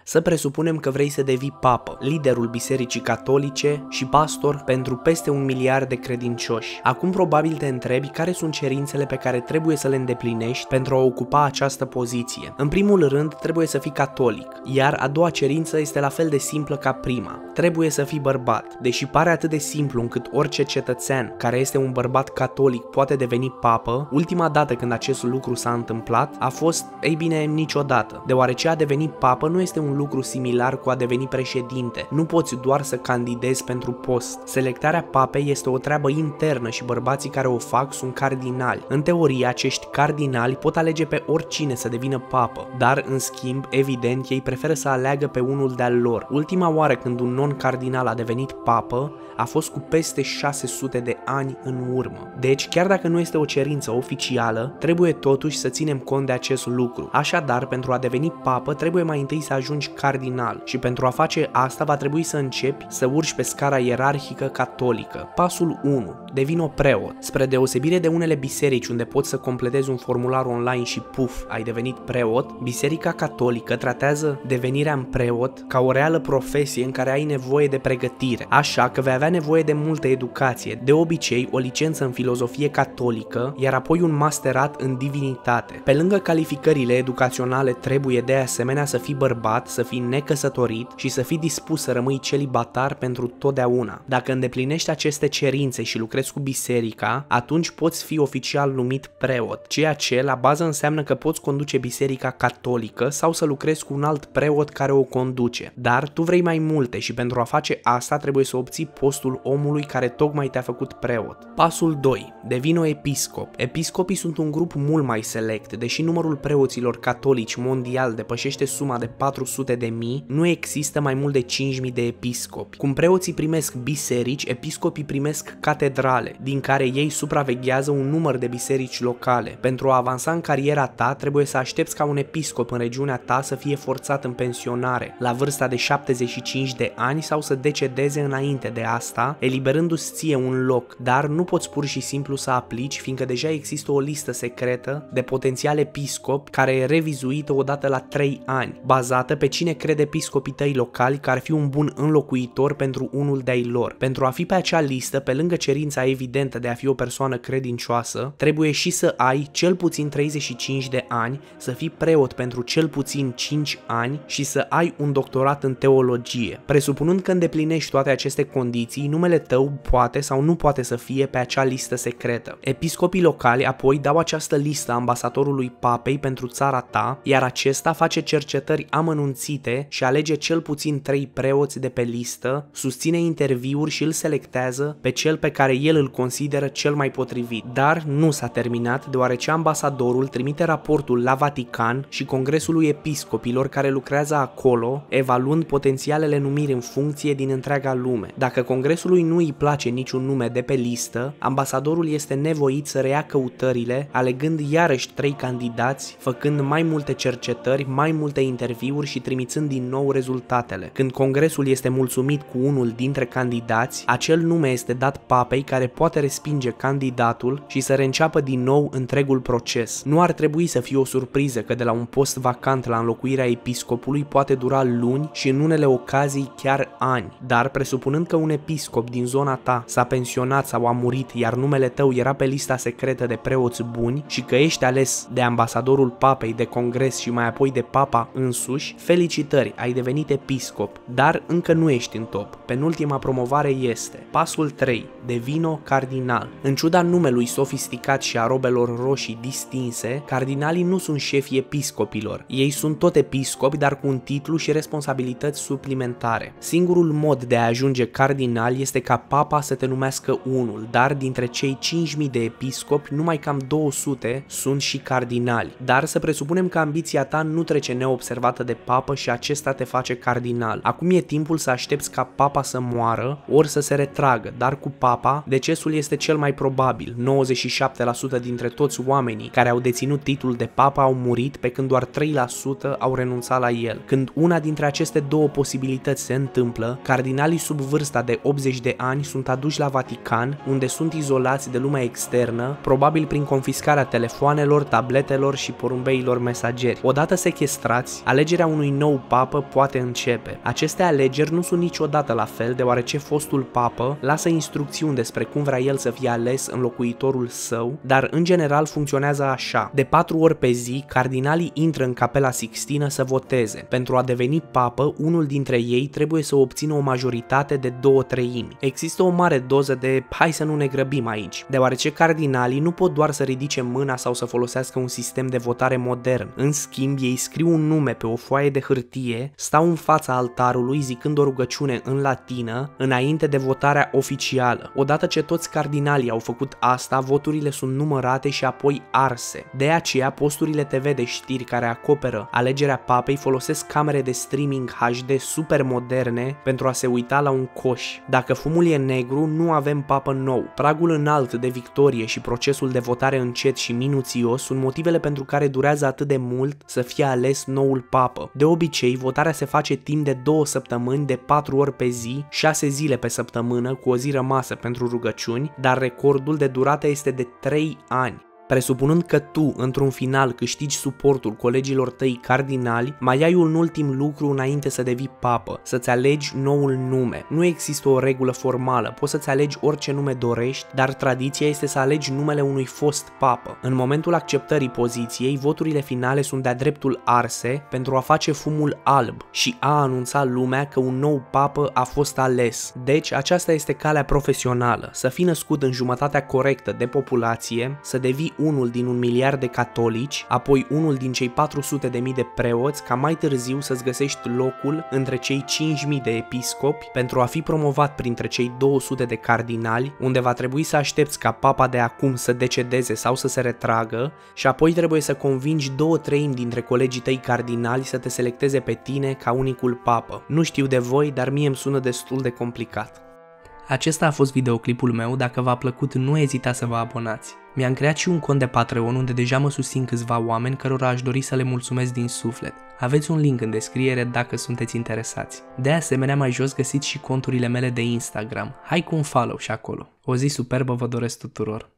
Să presupunem că vrei să devii papă, liderul bisericii catolice și pastor pentru peste 1 miliard de credincioși. Acum probabil te întrebi care sunt cerințele pe care trebuie să le îndeplinești pentru a ocupa această poziție. În primul rând, trebuie să fii catolic, iar a doua cerință este la fel de simplă ca prima. Trebuie să fii bărbat. Deși pare atât de simplu încât orice cetățean care este un bărbat catolic poate deveni papă, ultima dată când acest lucru s-a întâmplat a fost, ei bine, niciodată, deoarece a deveni papă nu este un lucru similar cu a deveni președinte. Nu poți doar să candidezi pentru post. Selectarea papei este o treabă internă și bărbații care o fac sunt cardinali. În teorie, acești cardinali pot alege pe oricine să devină papă, dar în schimb, evident, ei preferă să aleagă pe unul de-al lor. Ultima oară când un non-cardinal a devenit papă a fost cu peste 600 de ani în urmă. Deci, chiar dacă nu este o cerință oficială, trebuie totuși să ținem cont de acest lucru. Așadar, pentru a deveni papă, trebuie mai întâi să ajungi cardinal și pentru a face asta va trebui să începi să urci pe scara ierarhică catolică. Pasul 1. Devină preot. Spre deosebire de unele biserici unde poți să completezi un formular online și puf, ai devenit preot, Biserica Catolică tratează devenirea în preot ca o reală profesie în care ai nevoie de pregătire, așa că vei avea nevoie de multă educație, de obicei o licență în filozofie catolică, iar apoi un masterat în divinitate. Pe lângă calificările educaționale trebuie de asemenea să fii bărbat, să fii necăsătorit și să fii dispus să rămâi celibatar pentru totdeauna. Dacă îndeplinești aceste cerințe și lucrezi cu biserica, atunci poți fi oficial numit preot, ceea ce la bază înseamnă că poți conduce biserica catolică sau să lucrezi cu un alt preot care o conduce. Dar tu vrei mai multe și pentru a face asta trebuie să obții postul omului care tocmai te-a făcut preot. Pasul 2. Devină episcop. Episcopii sunt un grup mult mai select, deși numărul preoților catolici mondial depășește suma de 400.000, nu există mai mult de 5.000 de episcopi. Cum preoții primesc biserici, episcopii primesc catedrale, din care ei supraveghează un număr de biserici locale. Pentru a avansa în cariera ta, trebuie să aștepți ca un episcop în regiunea ta să fie forțat în pensionare, la vârsta de 75 de ani sau să decedeze înainte de asta, eliberându-ți ție un loc, dar nu poți pur și simplu să aplici, fiindcă deja există o listă secretă de potențial episcopi care e revizuită odată la 3 ani, bazată pe cine crede episcopii tăi locali că ar fi un bun înlocuitor pentru unul de-ai lor. Pentru a fi pe acea listă, pe lângă cerința evidentă de a fi o persoană credincioasă, trebuie și să ai cel puțin 35 de ani, să fii preot pentru cel puțin 5 ani și să ai un doctorat în teologie. Presupunând că îndeplinești toate aceste condiții, numele tău poate sau nu poate să fie pe acea listă secretă. Episcopii locali apoi dau această listă ambasadorului papei pentru țara ta, iar acesta face cercetări amănunțite și alege cel puțin 3 preoți de pe listă, susține interviuri și îl selectează pe cel pe care el îl consideră cel mai potrivit. Dar nu s-a terminat, deoarece ambasadorul trimite raportul la Vatican și Congresului Episcopilor care lucrează acolo, evaluând potențialele numiri în funcție din întreaga lume. Dacă Congresului nu îi place niciun nume de pe listă, ambasadorul este nevoit să reia căutările, alegând iarăși 3 candidați, făcând mai multe cercetări, mai multe interviuri și trimițând din nou rezultatele. Când Congresul este mulțumit cu unul dintre candidați, acel nume este dat papei care poate respinge candidatul și să reînceapă din nou întregul proces. Nu ar trebui să fie o surpriză că de la un post vacant la înlocuirea episcopului poate dura luni și în unele ocazii chiar ani, dar presupunând că un episcop din zona ta s-a pensionat sau a murit, iar numele tău era pe lista secretă de preoți buni și că ești ales de ambasadorul papei, de congres și mai apoi de papa însuși, felicitări, ai devenit episcop, dar încă nu ești în top. Penultima promovare este pasul 3. Devino cardinal. În ciuda numelui sofisticat și a robelor roșii distinse, cardinalii nu sunt șefii episcopilor. Ei sunt tot episcopi, dar cu un titlu și responsabilități suplimentare. Singurul mod de a ajunge cardinal este ca papa să te numească unul, dar dintre cei 5.000 de episcopi, numai cam 200 sunt și cardinali. Dar să presupunem că ambiția ta nu trece neobservată de papă și acesta te face cardinal. Acum e timpul să aștepți ca papa să moară, ori să se retragă, dar cu papa, decesul este cel mai probabil. 97% dintre toți oamenii care au deținut titlul de papa au murit, pe când doar 3% au renunțat la el. Când una dintre aceste două posibilități se întâmplă, cardinalii sub vârsta de 80 de ani sunt aduși la Vatican, unde sunt izolați de lumea externă, probabil prin confiscarea telefoanelor, tabletelor și porumbeilor mesageri. Odată sechestrați, alegerea unui nou papă poate începe. Aceste alegeri nu sunt niciodată la fel, deoarece fostul papă lasă instrucțiuni despre cum vrea el să fie ales înlocuitorul său, dar în general funcționează așa. De 4 ori pe zi, cardinalii intră în Capela Sixtină să voteze. Pentru a deveni papă, unul dintre ei trebuie să obțină o majoritate de 2/3. Există o mare doză de hai să nu ne grăbim aici, deoarece cardinalii nu pot doar să ridice mâna sau să folosească un sistem de votare modern. În schimb, ei scriu un nume pe o foaie de hârtie, stau în fața altarului zicând o rugăciune în latină înainte de votarea oficială. Odată ce toți cardinalii au făcut asta, voturile sunt numărate și apoi arse. De aceea, posturile TV de știri care acoperă alegerea papei folosesc camere de streaming HD super moderne pentru a se uita la un coș. Dacă fumul e negru, nu avem papă nou. Pragul înalt de victorie și procesul de votare încet și minuțios sunt motivele pentru care durează atât de mult să fie ales noul papă. De obicei, votarea se face timp de 2 săptămâni, de 4 ori pe zi, 6 zile pe săptămână, cu o zi rămasă pentru rugăciuni, dar recordul de durată este de 3 ani. Presupunând că tu, într-un final, câștigi suportul colegilor tăi cardinali, mai ai un ultim lucru înainte să devii papă, să-ți alegi noul nume. Nu există o regulă formală, poți să-ți alegi orice nume dorești, dar tradiția este să alegi numele unui fost papă. În momentul acceptării poziției, voturile finale sunt de-a dreptul arse pentru a face fumul alb și a anunța lumea că un nou papă a fost ales. Deci, aceasta este calea profesională, să fii născut în jumătatea corectă de populație, să devii unul din 1 miliard de catolici, apoi unul din cei 400.000 de preoți, ca mai târziu să-ți găsești locul între cei 5.000 de episcopi pentru a fi promovat printre cei 200 de cardinali, unde va trebui să aștepți ca papa de acum să decedeze sau să se retragă și apoi trebuie să convingi 2/3 dintre colegii tăi cardinali să te selecteze pe tine ca unicul papă. Nu știu de voi, dar mie îmi sună destul de complicat. Acesta a fost videoclipul meu, dacă v-a plăcut nu ezitați să vă abonați. Mi-am creat și un cont de Patreon unde deja mă susțin câțiva oameni cărora aș dori să le mulțumesc din suflet. Aveți un link în descriere dacă sunteți interesați. De asemenea, mai jos găsiți și conturile mele de Instagram. Hai cu un follow și acolo. O zi superbă vă doresc tuturor!